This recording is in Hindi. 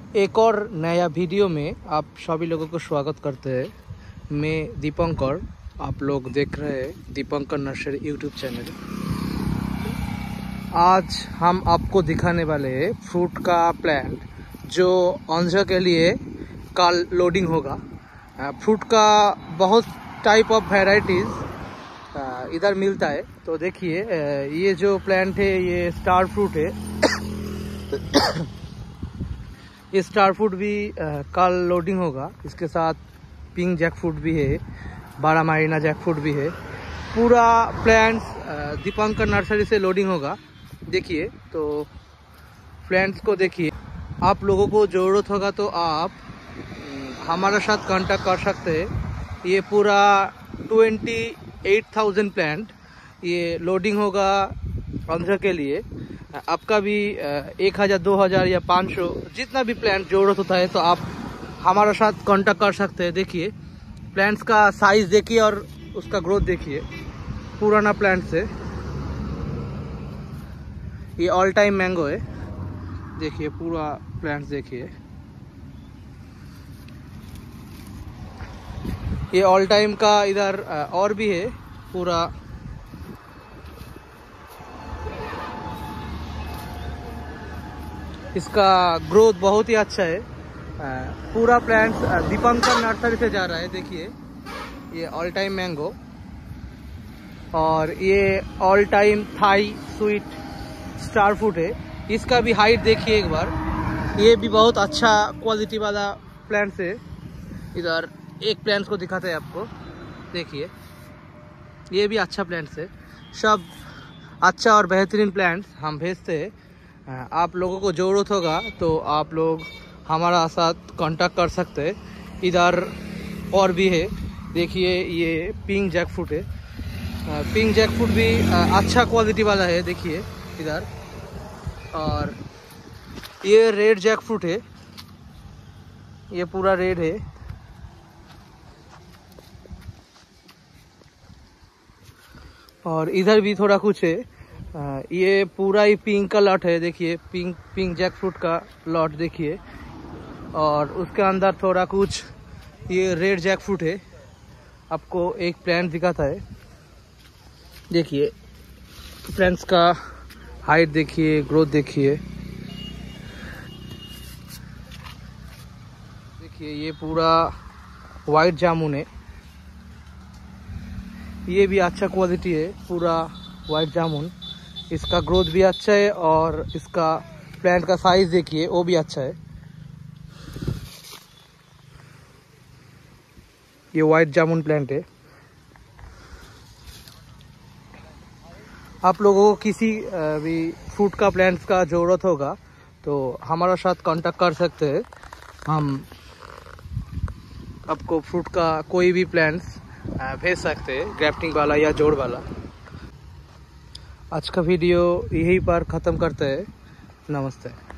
एक और नया वीडियो में आप सभी लोगों को स्वागत करते हैं। मैं दीपंकर, आप लोग देख रहे हैं दीपंकर नर्सरी यूट्यूब चैनल। आज हम आपको दिखाने वाले हैं फ्रूट का प्लांट जो ऑंझा के लिए कल लोडिंग होगा। फ्रूट का बहुत टाइप ऑफ वेराइटीज़ इधर मिलता है। तो देखिए ये जो प्लांट है ये स्टार फ्रूट है। ये स्टार फ्रूट भी कल लोडिंग होगा। इसके साथ पिंक जैक फ्रूट भी है, बारह मारीना जैक फ्रूट भी है। पूरा प्लांट्स दीपंकर नर्सरी से लोडिंग होगा। देखिए तो प्लांट्स को देखिए। आप लोगों को ज़रूरत होगा तो आप हमारे साथ कांटेक्ट कर सकते हैं। ये पूरा 28,000 प्लांट ये लोडिंग होगा ऑंझा के लिए। आपका भी 1,000, 2,000 या 500 जितना भी प्लांट जरूरत होता है तो आप हमारे साथ कांटेक्ट कर सकते हैं। देखिए प्लांट्स का साइज देखिए और उसका ग्रोथ देखिए। पुराना प्लांट्स है, ये ऑल टाइम मैंगो है। देखिए पूरा प्लांट्स देखिए, ये ऑल टाइम का इधर और भी है पूरा। इसका ग्रोथ बहुत ही अच्छा है। पूरा प्लांट दीपंकर नर्सरी से जा रहा है। देखिए ये ऑल टाइम मैंगो और ये all time Thai sweet star fruit है। इसका भी हाइट देखिए एक बार। ये भी बहुत अच्छा क्वालिटी वाला प्लांट है। इधर एक प्लांट को दिखाते हैं आपको। देखिए ये भी अच्छा प्लांट है। सब अच्छा और बेहतरीन प्लांट हम भेजते हैं। आप लोगों को ज़रूरत होगा तो आप लोग हमारा साथ कांटेक्ट कर सकते हैं। इधर और भी है। देखिए ये पिंक जैक फ्रूट है। पिंक जैक फ्रूट भी अच्छा क्वालिटी वाला है। देखिए इधर। और ये रेड जैक फ्रूट है, ये पूरा रेड है। और इधर भी थोड़ा कुछ है। ये पूरा ही पिंक का लॉट है। देखिए पिंक जैक फ्रूट का लॉट देखिए। और उसके अंदर थोड़ा कुछ ये रेड जैक फ्रूट है। आपको एक प्लांट दिखाता है। देखिए प्लांट्स का हाइट देखिए, ग्रोथ देखिए। देखिए ये पूरा वाइट जामुन है। ये भी अच्छा क्वालिटी है, पूरा वाइट जामुन। इसका ग्रोथ भी अच्छा है और इसका प्लांट का साइज देखिए वो भी अच्छा है। ये वाइट जामुन प्लांट है। आप लोगों को किसी भी फ्रूट का प्लांट्स का ज़रूरत होगा तो हमारा साथ कांटेक्ट कर सकते हैं। हम आपको फ्रूट का कोई भी प्लांट्स भेज सकते हैं, ग्राफ्टिंग वाला या जोड़ वाला। आज का वीडियो यहीं पर ख़त्म करते हैं। नमस्ते।